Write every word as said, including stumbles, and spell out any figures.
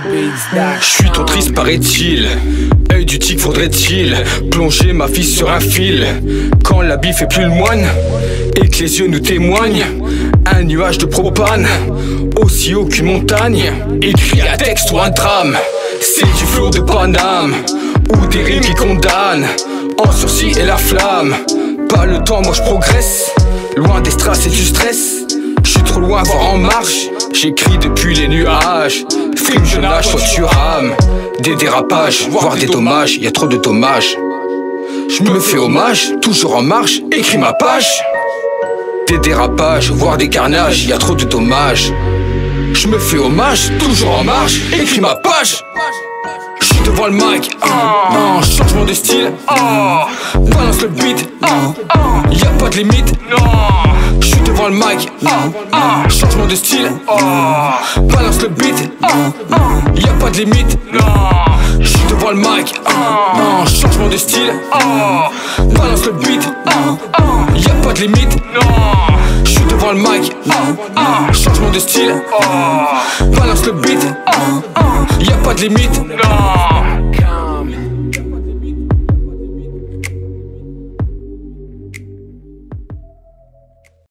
Je suis trop triste paraît-il. Œil du tigre faudrait-il plonger ma fille sur un fil. Quand l'habit fait plus le moine et que les yeux nous témoignent, un nuage de propane aussi haut qu'une montagne. Écrit un texte ou un drame, c'est du flot de Paname ou des rimes qui condamnent. En sursis et la flamme, pas le temps, moi je progresse. Loin des strass et du stress, je suis trop loin, voire en marche. J'écris depuis les nuages, film je nage, toi tu rames. Des dérapages, voire des dommages, y'a trop de dommages. Je me fais hommage, toujours en marche, écris ma page. Des dérapages, voire des carnages, y'a trop de dommages. Je me fais hommage, toujours en marche, écris ma page. J'suis devant le mic, oh, oh, changement de style, oh, balance le beat, oh, oh, y'a pas de limite, j'suis devant le mic, oh, oh, changement de style, oh, balance le beat, oh, oh, y'a pas de limite, j'suis devant le mic, oh, oh, changement de style, oh, balance le beat, oh, oh, y'a pas de limite, j'suis devant le mic, oh, oh, changement de style, oh, balance le beat, oh, oh, y'a pas de limite.